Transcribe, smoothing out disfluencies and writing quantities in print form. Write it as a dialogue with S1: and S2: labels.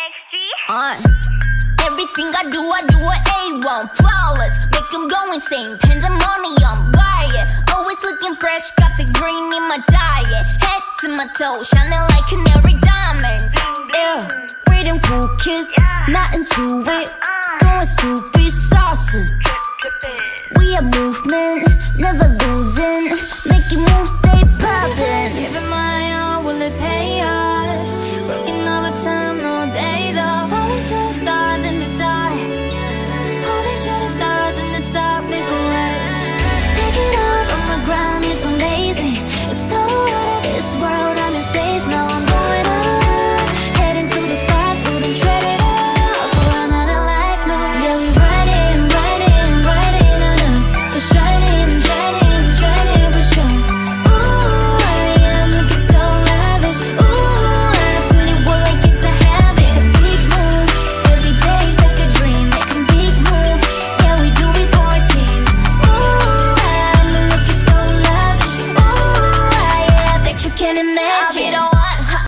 S1: Everything I do it A1, flawless. Make them go insane, pandemonium, buy it. Always looking fresh, got the green in my diet. Head to my toe, shining like canary diamonds. Yeah, freedom cool kids, not into it. Going stupid, saucing. We are movement, never losing. Making moves, stay poppin'.
S2: Giving my all, will it pay off?